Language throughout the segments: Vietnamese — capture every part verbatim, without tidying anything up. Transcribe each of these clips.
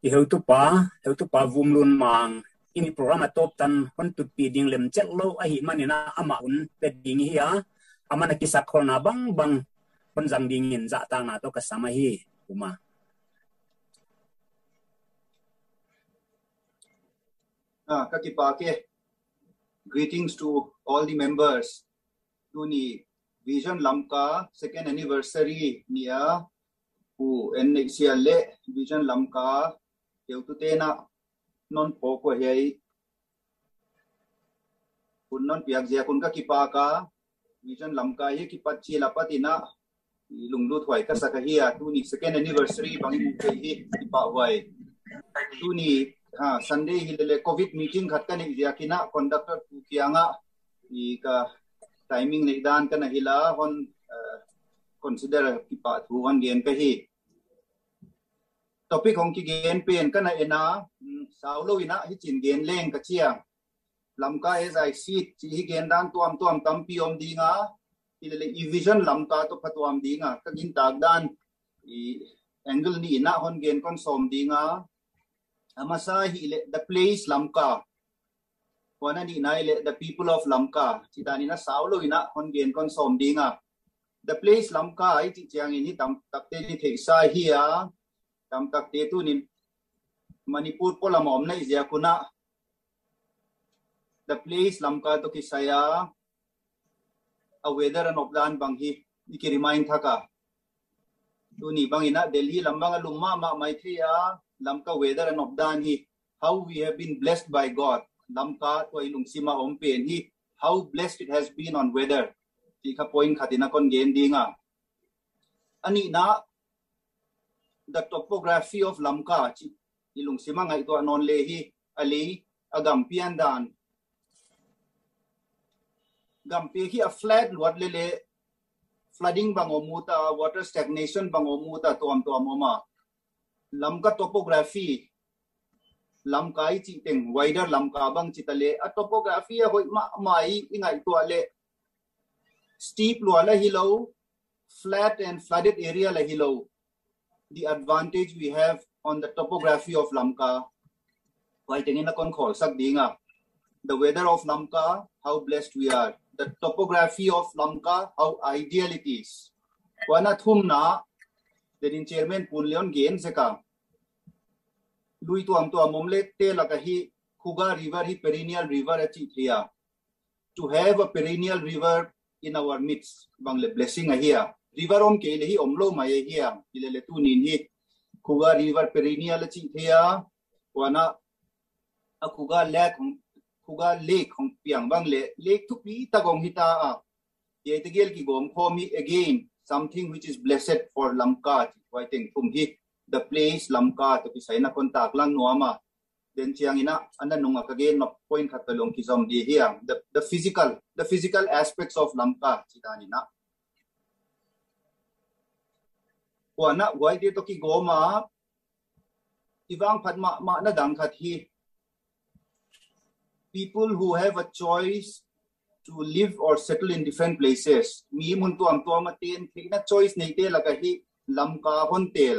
i heu tu pa heu tu pa vum lun mang ini program atop tan hon tu pi ding lem chet lo a hi manina ama un pe ding hi a amana kisak khol na bang bang hon jang ding in za tang na to ka sama hi uma ah kakipa ke greetings to all the members tu ni vision lamka second anniversary nia pu ennesia le vision lamka eu tu te na non po ko hei kun non piak zia kun kakipa ka vision lamka hi ki pachi lapatina lunglu thwai ka sakahia tu ni second anniversary bangi mu ke hi ki pa wai tu ni ha Sunday hi le covid meeting khat ka ni zia kina conductor tu kianga i ka timing nei dan kana hila hon consider ki pa thu wan gen ka hi topic hong ki gen pen kana ena saulo ina hi chin gen leng ka chia lamka as I see chi hi gen dan tuam tuam tampi om dinga ilele i vision lamka to phatwam dinga kagin tagdan i angle ni na hon gen kon som dinga amasa hi le the place lamka wana ni na ile the people of lamka chitani na saulo ina hon gen kon som dinga the place lamka ai chi chiang ni tam takte ni theisa hi a tam takte tu ni manipur polamom na izia kuna the place lamka to kisaya a weather an obdan bang hi iki remind thaka tu ni bangina Delhi lambanga lumma ma maithia lamka weather an obdan hi how we have been blessed by God lamka to ilung sima ompen hi how blessed it has been on weather ti kha point khatina kon gen dinga ani na the topography of lamka chi ilung sima ngai to non le hi ali agam pian dan gampi hi a flat luat lele flooding bangomuta water stagnation bangomuta tom tom oma lamka topography lamka I chi teng wider lamka bang chitale a topography a hoi ma mai ingai to ale steep luala hilo flat and flooded area la hilo the advantage we have on the topography of lamka wai tengina kon khol sak dinga the weather of lamka how blessed we are the topography of lamka how ideal it is wana thumna den chairman punleon gen seka lui tuam to momle te lakahi khuga river hi perennial river achi thia to have a perennial river in our midst bangle blessing a here river om ke le hi omlo mai here ilele tu nin hi khuga river perennial achi thia wana a khuga lake khuga lake hong piang bang le lake thu pi ta gong hita a ye tegel ki gom khomi again something which is blessed for lamka I think from hi the place lamka to pisai na kontak lang nuama then chiang ina anda nunga again no point khatalong ki som di here the the physical the physical aspects of lamka chitani na wana wai de to ki goma iwang phatma ma na dang khat hi people who have a choice to live or settle in different places mi mun tu am tu am ten thina choice nei te laka hi lamka hontel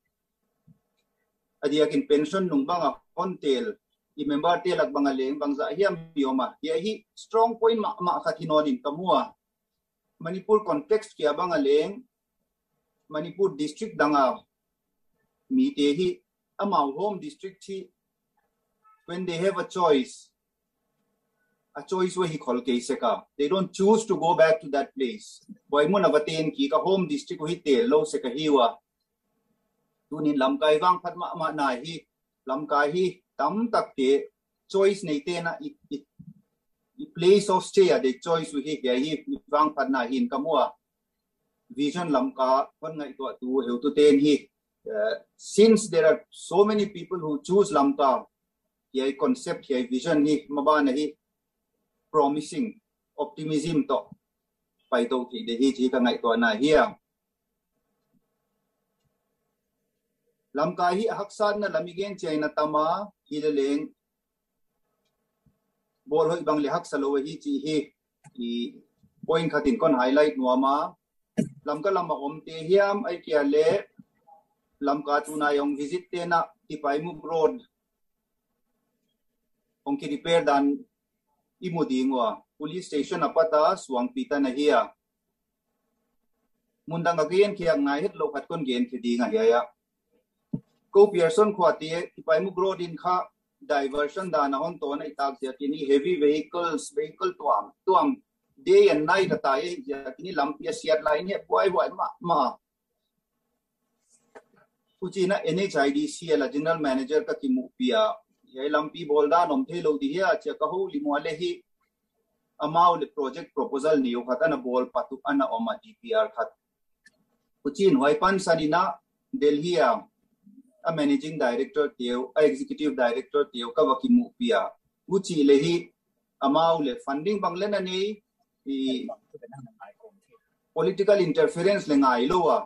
adia kin pension nung banga hontel I member te lak banga leng bangza hiam bioma ye hi strong point ma ma khathinon in kamua Manipur context kia banga leng Manipur district danga mi te hi amau home district hi when they have a choice a choice where he call case ka they don't choose to go back to that place boy mun avaten ki ka home district hi te lo se ka hiwa tunin lamkai wang phatma ma na hi lamkai hi tam tak te choice nei te na i, i, i place of stay the choice wi hi hi wang phat na hin kamwa vision lamka kon ngai to tu heu tu ten hi uh, since there are so many people who choose lamka ye concept ye vision hi mabana hi promising optimism to pai to ki de hi chi ka ngai to na here lamka hi haksan na lamigen chaina tama hileleng bol hoi bang le hak salo hi chi hi i point khatin kon highlight nuama lamka lama om te hiam ai kia le lamka tu na yong visit te na tipai mu road ong ki repair dan imudi ngwa police station apata suang pita na hiya mundang again kya ngai het lo khat kon gen ki di nga ya ko Pearson khwati tipai mu road in kha diversion dan on to na itak sia kini heavy vehicles vehicle tuam tuam day and night atai ya kini lampia siat line he boy boy ma ma Uchina N H I D C la general manager ka ki mu pia ye lampi bolda nom thelo di ya che ka ho li mo le hi amau le project proposal ni khata na bol patu ana oma D P R khat Uchin waipan sanina Delhi a managing director teo a executive director teo ka waki mu pia uchi le hi amau le funding banglen ani i political interference le ngai lo wa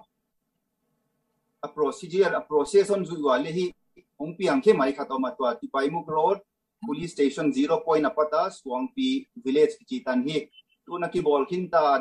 a procedure a process on zu wa le hi ong piang ke mai khatoma to tipai mu road police station zero point apata swangpi village ki tan hi tu na ki bol khin ta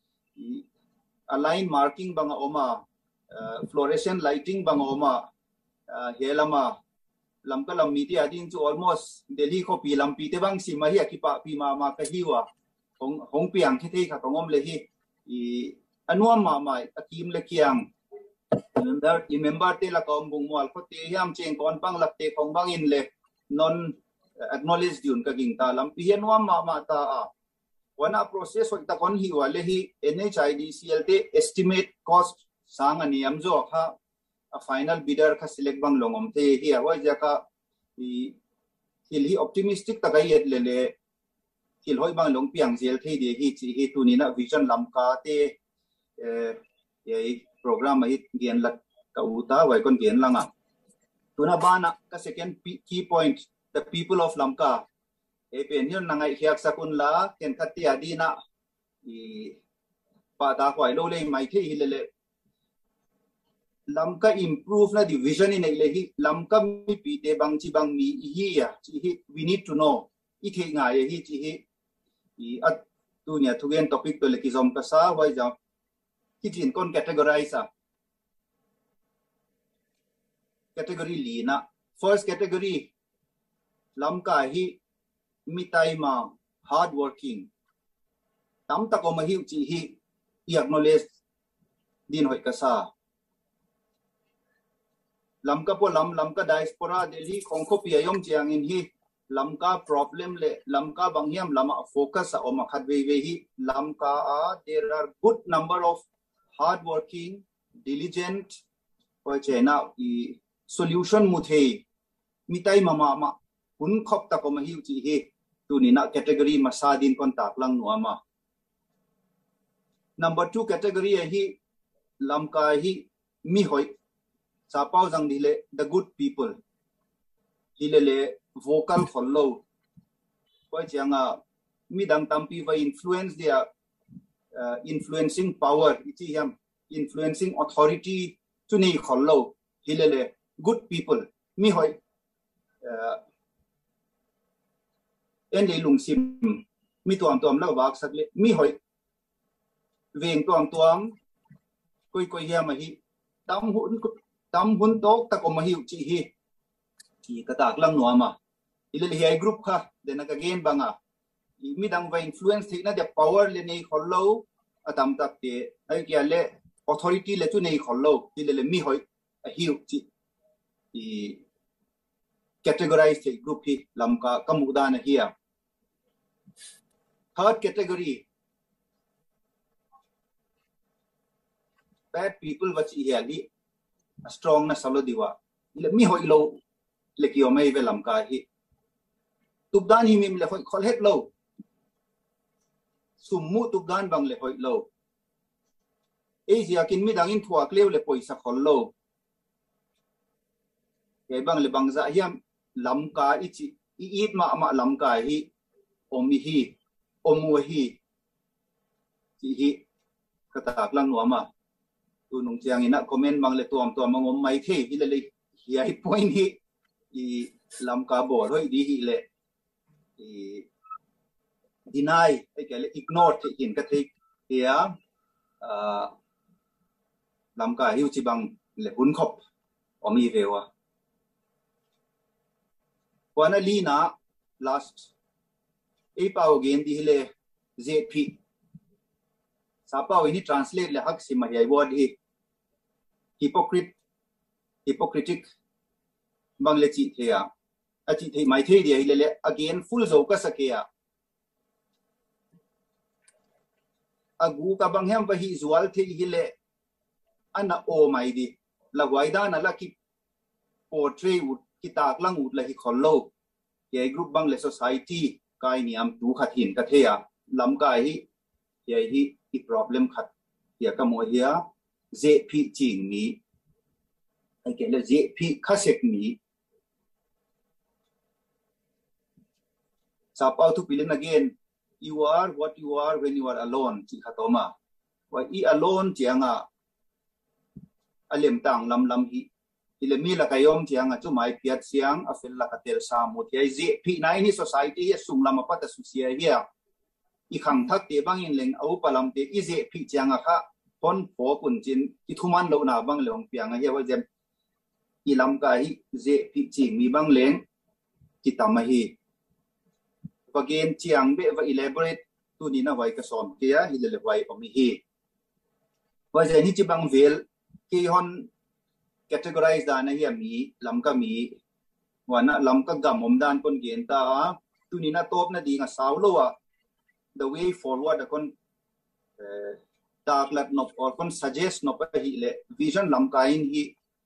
a line marking banga oma fluorescent lighting banga oma helama lamka lam media din chu almost Delhi ko pi lam pi te bang si ma hi ki pa pi ma ma ka hiwa hong hong piang ke thei kha tongom le hi i anuam ma mai akim le kiang remember remember te la kom bung mol ko te hiam cheng kon pang lak te khong bang in le non acknowledge diun ka ging ta lam pi anuam ma ma ta a wana process ho ta kon hi wa le hi N H I D C L te estimate cost sang ani am zo kha a final bidder ka select bang longom te hi wa ja ka i hil hi optimistic ta gai et le le hil hoi bang long piang zel the de hi chi hi tu ni na vision lam ka te eh ye program hi gen lat ka uta wai kon gen langa tuna bana ka second key point the people of Lamka e pen hian nangai khiak sakun la ken khati adina i pa ta khwai lo le mai the hi le le Lamka improve na division in le hi Lamka mi pi te bang chi bang mi hi ya chi hi we need to know i the nga ye hi chi hi i at tu nya thu gen topic to le ki zom ka sa wai ja ki tin kon categorize a category li na first category Lamka hi mitai ma hard working tam ta ko ma hi chi hi i acknowledge din hoi ka sa Lamka po lam Lamka diaspora Delhi khongkho pi ayom chiang in hi Lamka problem le Lamka bangyam lama focus a oma khat ve ve hi Lamka a there are good number of hard working diligent or chena i solution muthe mitai mama ma hun khop ta ko ma hi chi hi tu ni na category masadin kon tak lang no ama number two category hi Lamka hi mi hoi sa pau jang dile the good people dile le vocal follow ko changa mi dang tampi va influence dia uh, influencing power ichi yam influencing authority to nei follow dile le good people mi hoi uh, en le lung sim mi tuam tuam la wak sak le mi hoi veng tuam tuam koi koi ya ma hi tam hun tam hun tok ta ko ma hi chi hi chi ka tak lang no ma ile le hi group kha de na ka gen banga mi dang va influence thik na de power le nei follow atam tak te ai kya le authority le tu nei follow ile le mi hoi a hi chi i categorize the group hi Lamka kamuda na hi third category bad people wachi hi ali strong na salo diwa ile mi hoi lo le ki o mai ve Lamka hi tubdan hi mim le hoi khol het lo summu tubdan bang le hoi lo e zia kin mi dangin thuak lew le poisa khol lo ke bang le bang za hiam Lamka ichi i it ma ma Lamka hi omi hi omu hi chi hi katak lang no ma tu nung chiang ina comment mang le tuam tuam mangom mai the hi le hi ai point hi i Lamka bo hoi di hi le i deny ai ke le ignore the in ka thik ya a Lamka hi chi bang le hun khop omi vewa wana lina last e pau gen di le zp sapau ini translate le hak sima hi word hi hypocrite hypocritic bangle chi thea a chi thei mai thei dia hi le again full zo ka sakea agu ka bang hem ba hi zual thei hi le ana o mai di la waida na la ki portray ut ki tak lang ut la hi khollo ye group bang le society kai ni am tu khathin ka thea lam kai hi ye hi i problem khat ya ka mo hiya je phi ching mi ai ke le je phi khasek mi sapau tu pilin again you are what you are when you are alone chi khatoma wa i alone chianga alem tang lam lam hi ile mi la kayom chianga chu mai piat siang afel la katel sa mo thai je phi nai ni society ya sum lam pa ta su sia hiya i khang thak te bang in leng au palam te i je phi chianga kha pon pho kun chin ki thuman lo na bang leong pianga hiya wa jem i lam ka hi je phi chi mi bang leng ki tam hi again chiang be va elaborate tu ni na wai ka som kia hi le wai omi hi wa je ni chi bang vel ki hon categorize da na hi mi lam ka mi wa na lam ka gam om dan kon gen ta tu ni na top na di nga saw lo wa the way forward kon tak lat no or kon suggest no pa hi le vision lam ka in hi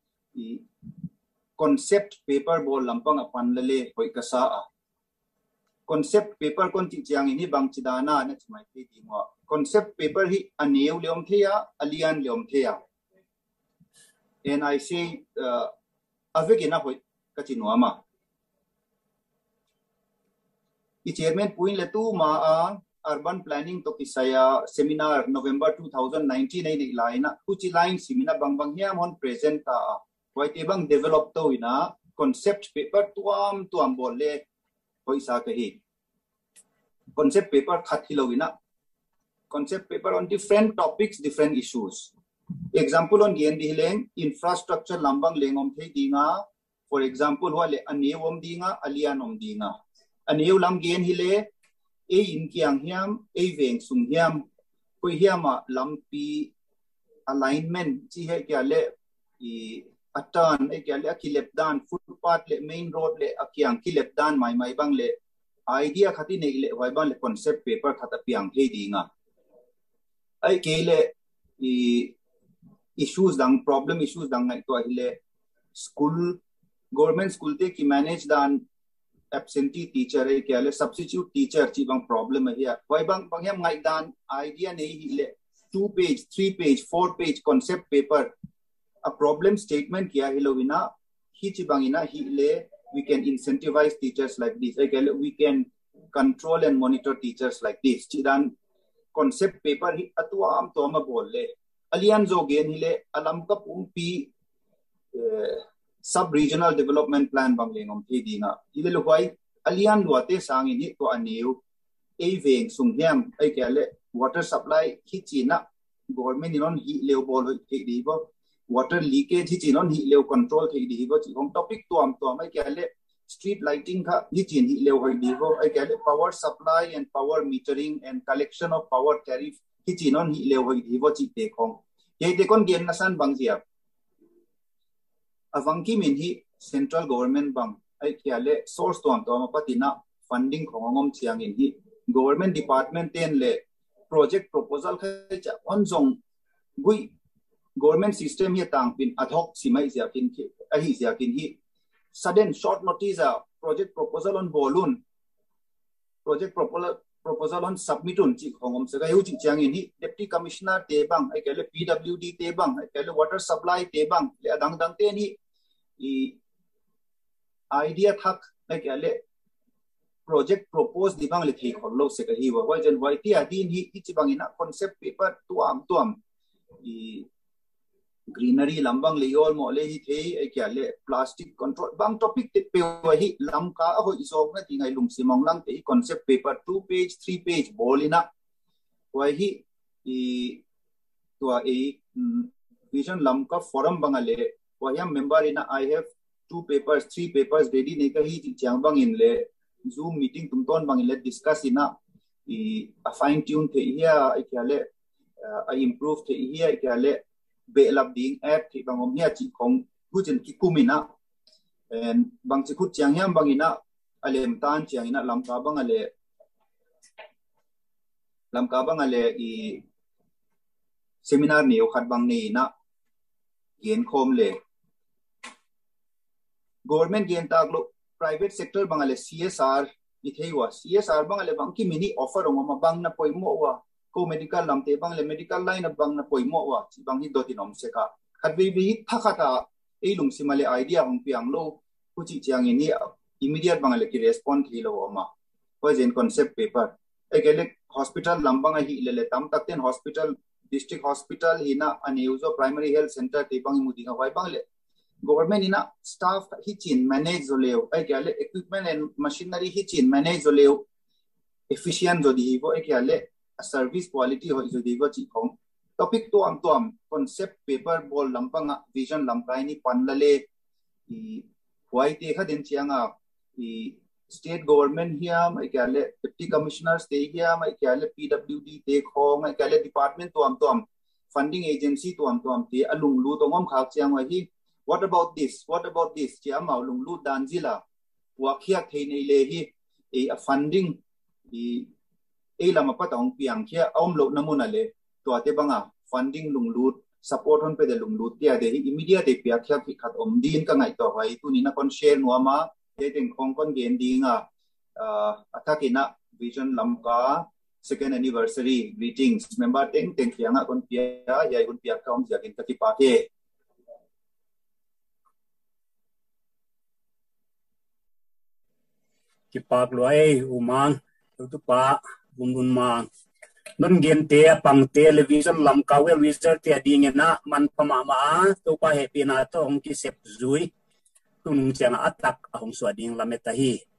concept paper bol lampang apan le hoi ka sa concept paper kon chi chiang ini bang chidana na chmai pe di ngo concept paper hi aneu leom thea alian leom thea and I say uh, avegena hoi ka chi no ma i chairman puin le tu ma a urban planning to kisaya seminar November two thousand nineteen ai laina ku chi line seminar bang bang hiam hon present ta hoi te bang develop to ina concept paper tuam tuam bol le hoisa ka hi concept paper khat hilowina concept paper on different topics different issues example on gen di leng infrastructure lambang lengom thei dinga for example wale anewom dinga alianom dinga anew lam gen hile e in kyang hiam e veng sum hiam ko hiama lampi alignment chi he kya le i atan e kya le akilep dan footpath le main road le akyang kilep dan mai mai bang le idea khati nei le wai bang le concept paper khata piang he dinga ai ke le i issues dang problem issues dang ngai to hile school government school te ki manage dan absentee teacher e kya le substitute teacher chi bang problem hi wai bang bang yam ngai dan idea nei hile two page three page four page concept paper a problem statement kia hilowina hi chibangina hi le we can incentivize teachers like this again we can control and monitor teachers like this chidan concept paper hi atwa am to ma bolle alian zo gen hile alam ka pumpi sub regional development plan banglengom thi dinga ile luai alian luate sangi ni to aniu e veng sunghiam ai kale water supply hi china government inon hi leo bol hi di bo water leakage hi chinon hi leo control thei di bo chi hom topic to am to mai kale street lighting kha hi chin hi leo hoi di bo ai kale power supply and power metering and collection of power tariff hi chinon hi leo hoi di bo chi te khong ye te kon gen nasan bang sia avangki min hi central government bang ai kale source to am to ma patina funding khongom chiang in hi government department ten le project proposal kha cha on jong gui government system hi tang pin adhoc simai sia kin ki a hi sia kin hi sudden short notice a project proposal on bolun project proposal proposal on submitun chi khongom se ga hu chi chang in hi deputy commissioner te bang ai kale P W D te bang ai kale water supply te bang le adang dang te ni i idea thak ai kale project propose di bang le thi kholo se ka hi wa wa jen wai ti adin hi chi bang ina concept paper tuam tuam i greenery lambang le yol mo le hi thei ai kya le plastic control bang topic te pe wa hi lam ka ho isog na ti ngai lum simong lang te concept paper two page three page bolina wa hi i to a vision lam ka forum bangale wa yam member ina I have two papers three papers ready ne ka hi chang bang in le Zoom meeting tum ton bang in le discuss ina i a fine tune the here I kale a improve the here I kale be lab ding app thi bang om nia chi khong hu chen ki kumina and bang chi khut chang yam bang ina alem tan chang ina lam ka bang ale lam ka bang ale i seminar ni o khat bang ni na gen khom le government gen tak lo private sector bang ale C S R i theiwa C S R bang ale bang ki mini offer ong ma bang na poimo wa ko medical lam te bang le medical line bang na poimo wa chi bang hi doti nom se ka khat bi bi thakata ei lung simale idea hong piang lo ku chi chiang ni immediate bang ale ki respond thi lo ma present concept paper ekele hospital lam bang hi le le tam tak ten hospital district hospital hina aneuzo primary health center te bang mu dinga wai bang le government ina staff hi chin manage zo leo ai kale equipment and machinery hi chin manage zo leo efficient zo di bo ai kale service quality ho zo di bo chi khong topic to am to am concept paper bol lampanga vision lampai ni panlale i wai te kha den chianga i state government hiam ai kale deputy commissioners te hiam ai kale P W D te khong ai kale department to am to am funding agency to am to am te alung lu to ngom khak chiang wa hi what about this what about this chia ma lung lu danzila wa khia thei nei le hi e a funding i e lama patong piang khia om lo namuna le to ate banga funding lung lu support on pe de lung lu tia de immediate pia khia ki khat om din ka ngai to wai tu ni na kon share no ma te teng khong kon gen dinga uh athakina vision lamka second anniversary greetings member teng teng khianga kon pia yai kon pia kaum jakin ka ki pa ke ki pak loi umang tu pa bun bun mang non gen te pang television lam ka we research te ding na man pama ma to pa he pina to ong ki sep zui tunung chang atak ahong swading lameta hi